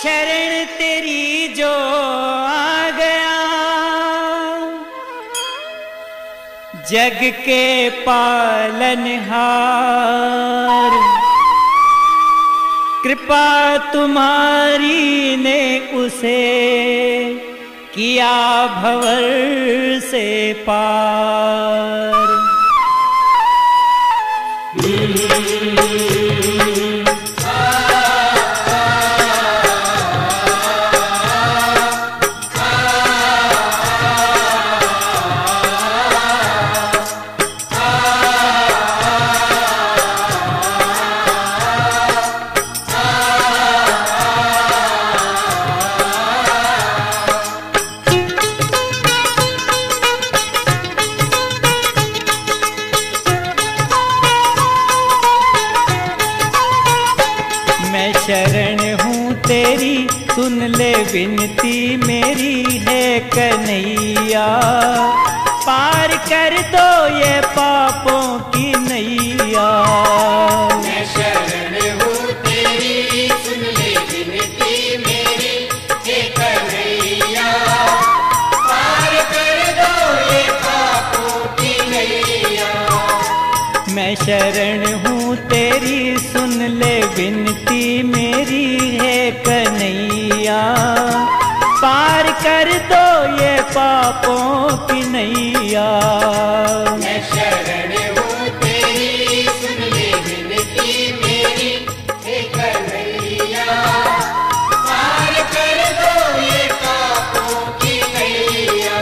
शरण तेरी जो आ गया, जग के पालनहार। कृपा तुम्हारी ने उसे किया भंवर से पार। शरण हूँ तेरी सुन ले विनती मेरी है कन्हैया, पार कर दो ये पापों की नैया। मैं शरण हूँ तेरी सुन ले विनती मेरी है कन्हैया, पार कर दो ये पापों की नैया। मैं शरण हूँ तेरी सुन ले विनती मेरी है कन्हैया, पार कर दो ये पापों की नैया। मैं शरण हूँ तेरी सुन ले विनती मेरी हे कन्हैया, पार कर दो ये पापों की नैया।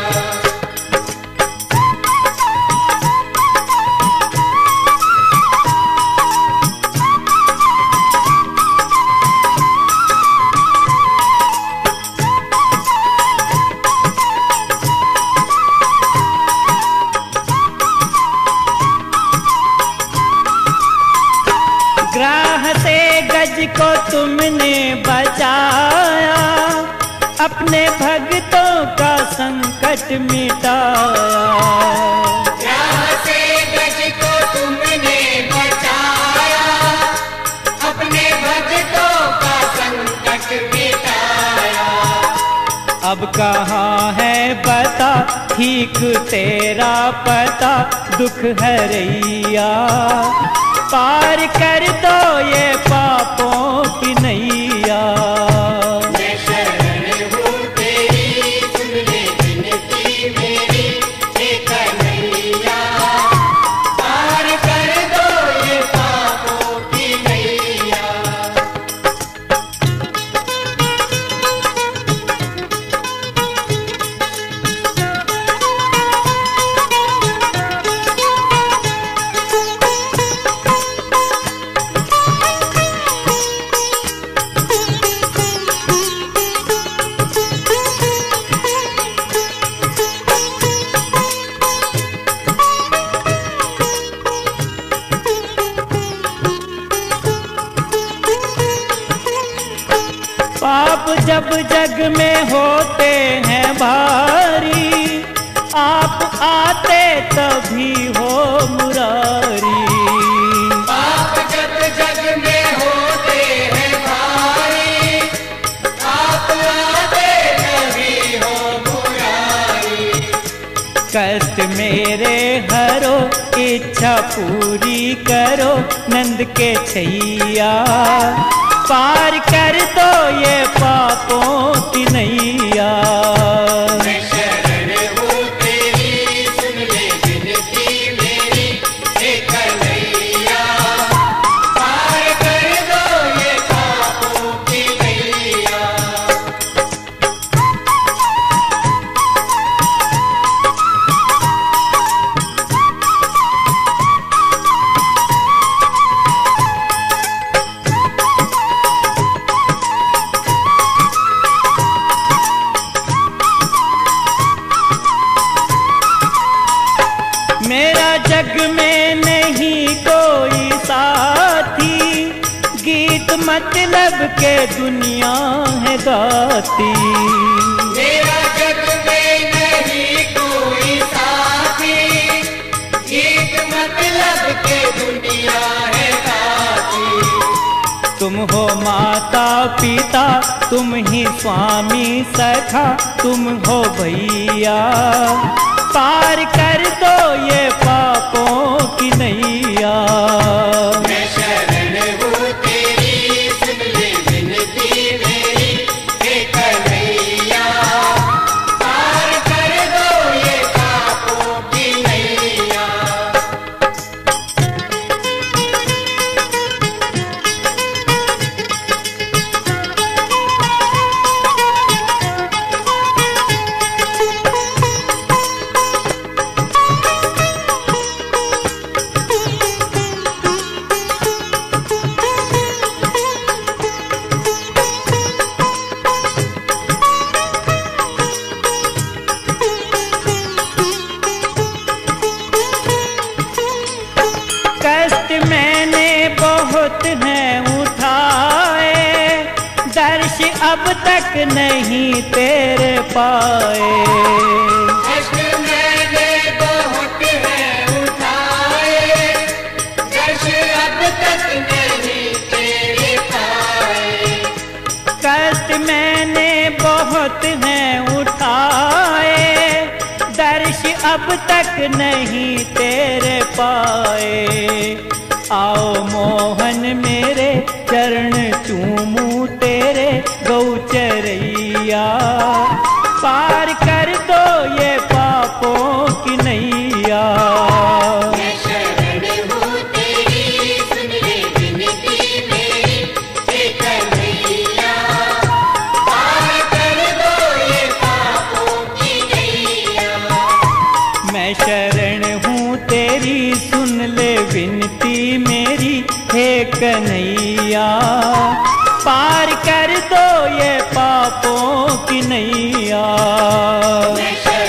ग्राह से गज को तुमने बचाया, अपने भक्तों का संकट मिटाया। ग्राह से गज को तुमने बचाया, अपने भक्तों का संकट मिटाया। अब कहाँ है बता ठीक तेरा पता, दुख हरैया, पार कर दो ये पापों की नैया। मैं शरण हूँ तेरी सुन ले विनती मेरी हे कन्हैया, पार कर दो ये पापों की नैया। पाप जब जग में होते हैं भारी, आप आते तभी हो मुरारी। पाप जब जग में होते हैं भारी, आप आते कभी हो मुरारी। कष्ट मेरे हरो इच्छा पूरी करो नंद के छैया, पार कर दो ये पापों की नैया। मैं शरण हूँ तेरी सुन ले विनती मेरी हे कन्हैया, पार कर दो ये पापों की नैया। मेरा जग में नहीं कोई साथी, गीत मतलब के दुनिया है गाती। मेरा जग में नहीं कोई साथी, गीत मतलब के दुनिया है गाती। तुम हो माता पिता, तुम ही स्वामी सखा, तुम हो भैया। पार कर दो ये पापों की नैया। मैं शरण हूँ तेरी, सुन ले विनती मेरी, हे कन्हैया। पार कर दो ये पापों की नैया। कष्ट मैंने बहुत हैं उठाए, दर्श अब तक नहीं तेरे पाए। कष्ट मैंने बहुत हैं उठाए, दर्श अब तक नहीं तेरे पाए। कष्ट मैंने बहुत हैं उठाए, दर्श अब तक नहीं तेरे पाए। आओ मोहन मेरे चरण चूमू तेरे गौचरैया। पार कर दो ये पापों की नैया। मैं शरण हूँ तेरी, सुन ले विनती मेरी, हे कन्हैया। पार कर दो ये पापों की नैया। मैं शरण हूँ तेरी, सुन ले विनती मेरी, हे कन्हैया। पार कर दो ये पापों की नैया। मैं शरण